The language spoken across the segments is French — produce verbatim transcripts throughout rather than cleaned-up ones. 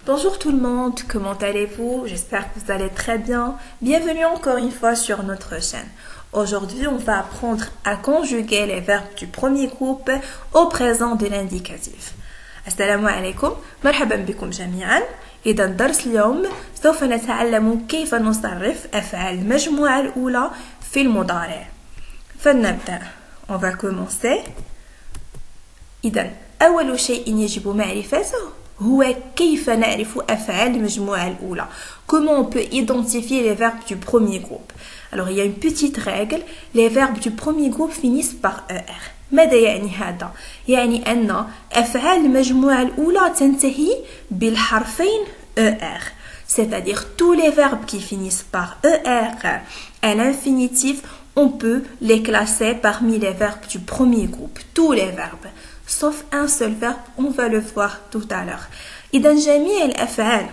Bonjour tout le monde, comment allez-vous? J'espère que vous allez très bien. Bienvenue encore une fois sur notre chaîne. Aujourd'hui, on va apprendre à conjuguer les verbes du premier groupe au présent de l'indicatif. Assalamu alaikum, marhaban bikum jami'an. إذا درس اليوم سوف نتعلم كيف نصرف أفعال المجموعة الأولى في المضارع. فلنبدأ. On va commencer. إذا أول شيء يجب معرفته هو كيف نعرف أفعال المجموعة الأولى. Comment on peut identifier les verbes du premier groupe? Alors il y a une petite règle, les verbes du premier groupe finissent par er. ماذا يعني هذا؟ يعني أن أفعال المجموعة الأولى تنتهي بالحرفين er. C'est-à-dire tous les verbes qui finissent par er à l'infinitif, on peut les classer parmi les verbes du premier groupe. Tous les verbes. Sauf un seul verbe, on va le voir tout à l'heure. إذا جميع الأفعال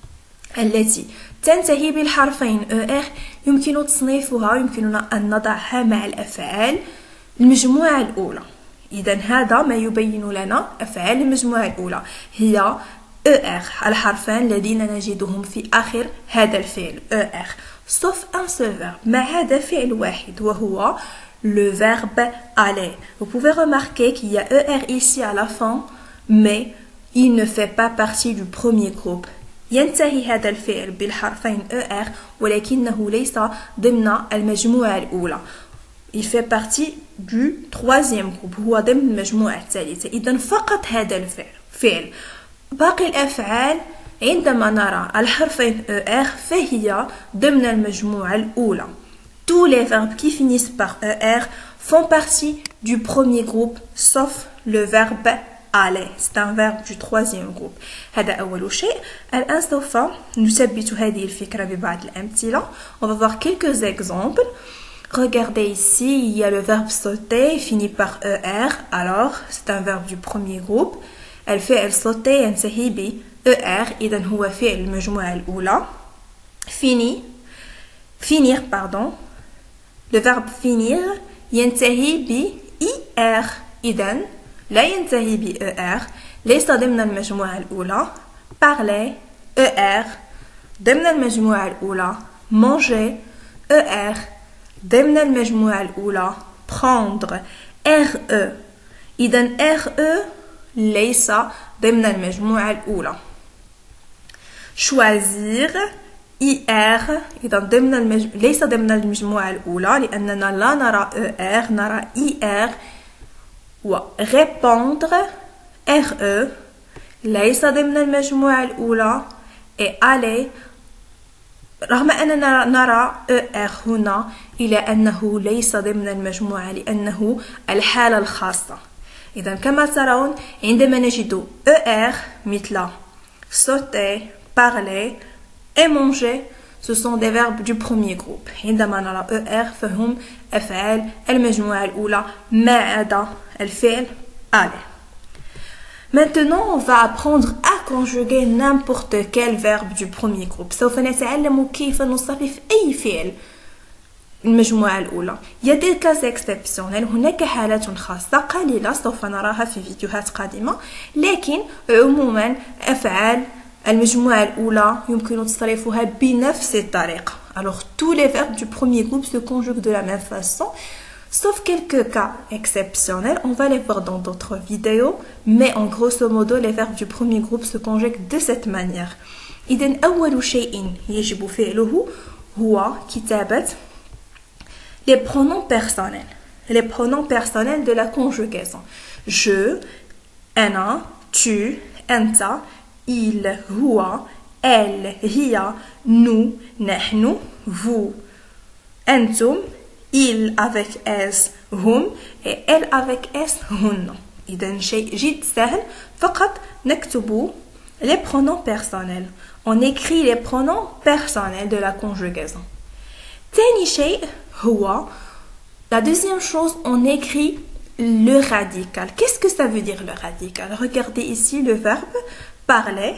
التي تنتهي بالحرفين er يمكن تصنيفها يمكننا أن نضعها مع الأفعال المجموعة الأولى. إذا هذا ما يبين لنا أفعال المجموعة الأولى هي er الحرفان الذين نجدهم في آخر هذا الفعل er. Sauf un seul verbe. ما هذا فعل واحد وهو le verbe aller. Vous pouvez remarquer qu'il y a er ici à la fin, mais il ne fait pas partie du premier groupe. ينتهي هذا الفعل بالحرفين er ولكنه ليس ضمن المجموعة الأولى. Il fait partie du troisième groupe. هو ضمن المجموعة الثالثة. إذن فقط هذا الفعل. فعل. باقي الأفعال عندما نرى الحرفين er فهي ضمن المجموعة الأولى. Tous les verbes qui finissent par er font partie du premier groupe, sauf le verbe aller. C'est un verbe du troisième groupe. هذا أول شيء. الآن سوف نثبت هذه الفكرة ببعض الأمثلة. On va voir quelques exemples. Regardez ici, il y a le verbe sauter, fini par er. Alors, c'est un verbe du premier groupe. الفعل sauter ينتهي ب er. إذن هو فعل المجموعة الأولى. Fini, finir, pardon. Le verbe finir ينتهي ب er. إذن لا ينتهي ب er. ليس ضمن المجموعة الأولى. Parler er. ضمن المجموعة الأولى. Manger er. ضمن المجموعة الأولى. Prendre re. إذن re ليس ضمن المجموعة الأولى. Choisir ir إذا ضمن المج... ليس ضمن المجموعة الأولى لأننا لا نرى er نرى ir. و répondre re ليس ضمن المجموعة الأولى. et aller رغم أننا نرى er هنا إلا أنه ليس ضمن المجموعة لأنه الحالة الخاصة. إذا كما ترون عندما نجد er مثل sauter, parler et manger, ce sont des verbes du premier groupe. عندما نرى er فهم أفعال المجموعة الأولى ما عدا الفعل aller. Maintenant, on va apprendre à conjuguer n'importe quel verbe du premier groupe. سوف نتعلم كيف نصرف أي فعل المجموعة الأولى. Il y a des cas exceptionnels. هناك حالات خاصة قليلة سوف نراها في فيديوهات قادمة. لكن عموما أفعال المجموعة الأولى يمكن تصريفها بنفس الطريقة. Alors tous les verbes du premier groupe se conjuguent de la même façon. Sauf quelques cas exceptionnels, on va les voir dans d'autres vidéos, mais en grosso modo, les verbes du premier groupe se conjuguent de cette manière. إذن أول شيء يجب فعله هو كتابة les pronoms personnels. Les pronoms personnels de la conjugaison. Je, أنا, tu, أنت, il, هو, elle, هي, nous, نحن, vous, أنتم, il avec s هم et elle avec s هن. إذن شيء جد سهل فقط نكتب les pronoms personnels. On écrit les pronoms personnels de la conjugaison. تاني شيء هو la deuxième chose, on écrit le radical. Qu'est-ce que ça veut dire le radical? Regardez ici le verbe parler.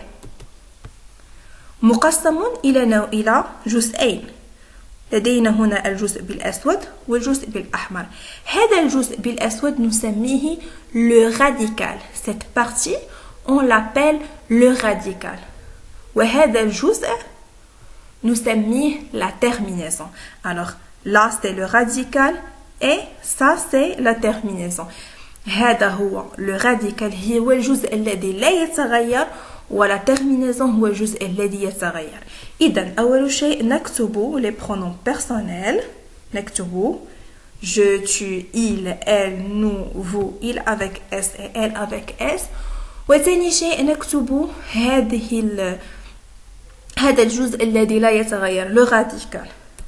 مقسم إلى نوع إلى جزئين. لدينا هنا الجزء بالأسود والجزء بالأحمر. هذا الجزء بالأسود نسميه le radical. Cette partie, on l'appelle le radical. وهذا الجزء نسميه la terminaison. Alors là c'est le radical et ça c'est la terminaison. هذا هو le radical هو الجزء الذي لا يتغير ولا terminaison هو الجزء الذي يتغير. إذن أول شيء نكتب les pronoms personnels. نكتب je, tu, il, elle, nous, vous, il avec S et elle avec S. وثاني شيء نكتب هذه ال هذا الجزء الذي لا يتغير le radical.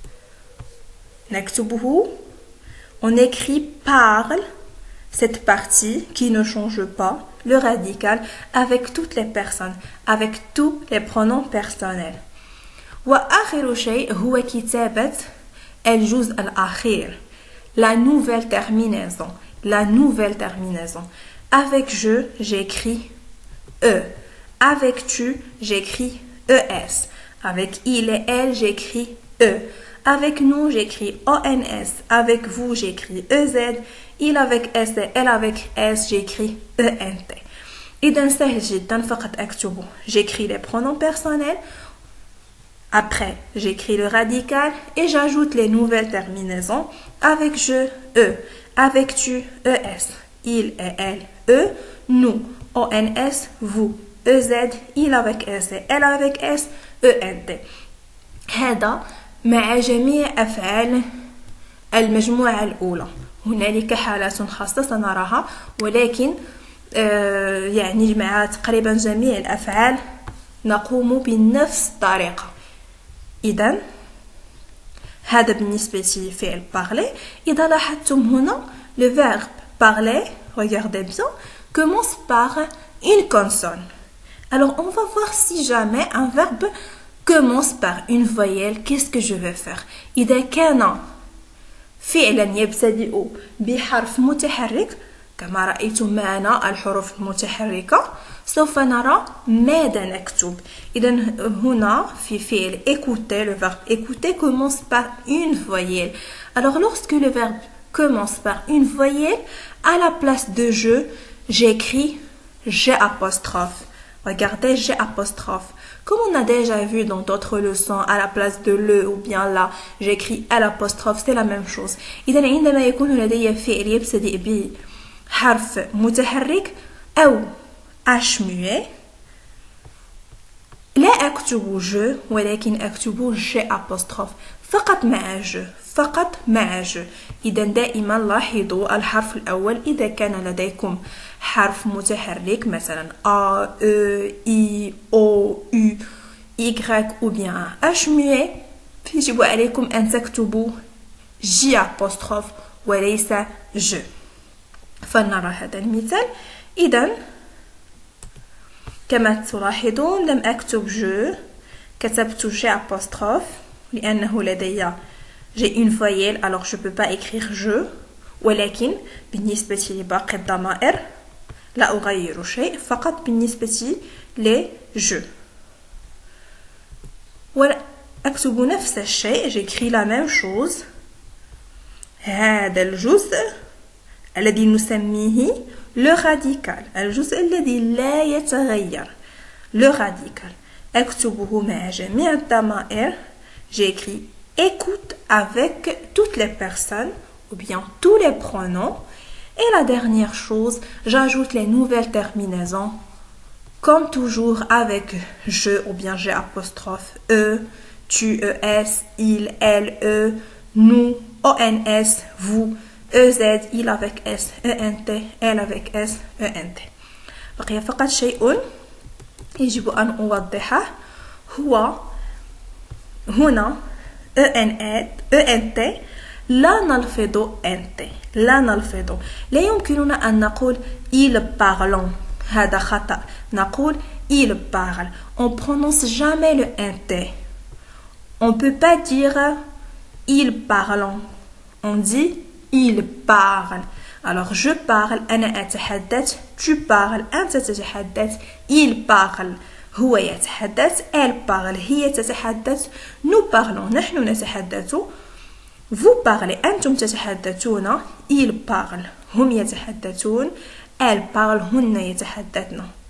نكتبه on écrit parle cette partie qui ne change pas le radical avec toutes les personnes avec tous les pronoms personnels. وآخر شيء هو كتابة الجزء الأخير la nouvelle terminaison la nouvelle terminaison. Avec je, j'écris E. Avec tu, j'écris E S. Avec il et elle, j'écris E. Avec nous, j'écris O N S. Avec vous, j'écris E Z. Il avec S et elle avec S, j'écris E N T. إذن سهل جدا فقط أكتبه. J'écris les pronoms personnels. Après, j'écris le radical et j'ajoute les nouvelles terminaisons. Avec je, E. Avec tu, E S. Il et elle, E. Nous, O N S. Vous, E Z. Il avec S et elle avec S, E N T. هذا مع جميع أفعال المجموعة الأولى. هنالك حالات خاصة سنراها ولكن آه يعني مع تقريبا جميع الأفعال نقوم بنفس الطريقة. إذن هذا بالنسبة لفعل parler. إذا لاحظتم هنا le verbe parler, regardez bien, commence par une consonne. Alors on va voir si jamais un verbe commence par une voyelle, qu'est-ce que je vais faire. إذا كان فعلا يبتدئ بحرف متحرك كما رأيتم معنا الحروف المتحركة سوف نرى ماذا نكتب. إذا هنا في فعل écouter, le verbe écouter commence par une voyelle. Alors lorsque le verbe commence par une voyelle, à la place de je, j'écris G apostrophe. Regardez G apostrophe. Comme on a déjà vu dans d'autres leçons, à la place de le ou bien là, j'écris L apostrophe, c'est la même chose. إذا عندما يكون لدي فعل يبتدئ بحرف متحرك أو H muet, لا أكتب je ولكن أكتب G apostrophe فقط مع je فقط مع je. إذا دائما لاحظوا الحرف الأول إذا كان لديكم حرف متحرك مثلا A, E, I, O, U, Y ou bien H muet يجب عليكم أن تكتبوا J apostrophe وليس je. فلنرى هذا المثال. إذا كما تلاحظون لم أكتب je كتبت J apostrophe لأنه لدي j'ai une voyelle alors je peux pas écrire je ولكن بالنسبة لباقي الضمائر لا أغير شيء فقط بالنسبة ل je. وأكتب نفس الشيء j'écris la même chose. هذا الجزء الذي نسميه le radical الجزء الذي لا يتغير le radical أكتبه مع جميع الضمائر. j'écris écoute avec toutes les personnes ou bien tous les pronoms. Et la dernière chose, j'ajoute les nouvelles terminaisons comme toujours avec je ou bien G apostrophe E, tu, E S, il, elle, E, nous, O N S, vous, E Z, il avec S, E N T, elle avec S, E N T. بقي فقط شيء يجب أن أوضحه هو هنا E N T لا نلفظ N T لا نلفظ. لا يمكننا أن نقول il parlent هذا خطأ. نقول il parle. On prononce jamais le N T. On peut pas dire il parlent. On dit il parle. Alors je parle أنا أتحدث tu parles أنت تتحدث il parle هو يتحدث elle parle هي تتحدث nous parlons نحن نتحدث vous parlez أنتم تتحدثون il parle هم يتحدثون elle parle هن يتحدثن.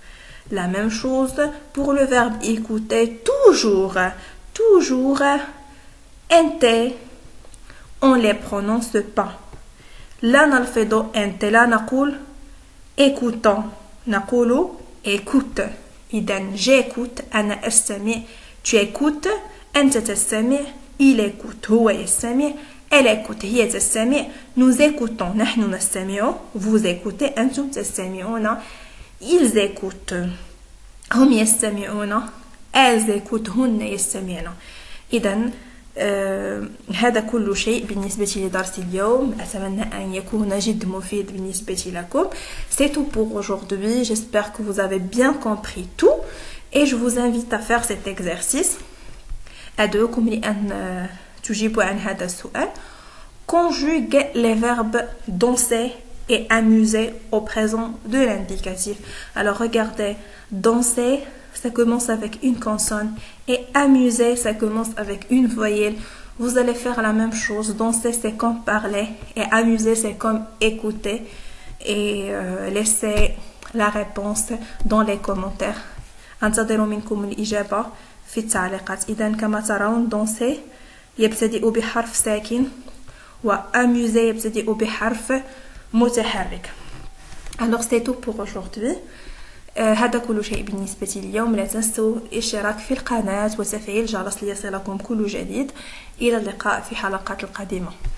La même chose pour le verbe écouter. Toujours, toujours, ente, on ne les prononce pas. لا نلفظ أنت لا نقول écoutant نقول écoute. إذا j'écoute أنا أستمع. Tu écoutes أنت تستمع. Il écoute هو يستمع. Elle écoute هي تستمع. Nous écoutons نحن نستمع. Vous écoutez أنتم تستمعون. Ils écoutent هم يستمعون. Elles écoutent هن يستمعن. إذا آه هذا كل شيء بالنسبة لدرس اليوم. أتمنى أن يكون جد مفيد بالنسبة لكم. C'est tout pour aujourd'hui. J'espère que vous avez bien compris tout. Et je vous invite à faire cet exercice. أدعوكم لأن تجيبوا عن هذا السؤال. Conjugue les verbes danser et amuser au présent de l'indicatif. Alors regardez, danser, ça commence avec une consonne et amuser, ça commence avec une voyelle. Vous allez faire la même chose. Danser, c'est comme parler et amuser, c'est comme écouter. Et euh, laissez la réponse dans les commentaires. انتظر منكم الإجابة في التعليقات. إذا كما ترون danser يبتدئ بحرف ساكن وamuser يبتدئ بحرف متحرك. Alors c'est tout pour aujourd'hui. آه هذا كل شيء بالنسبة لليوم. لا تنسوا الاشتراك في القناة وتفعيل الجرس ليصلكم كل جديد. إلى اللقاء في حلقات القادمة.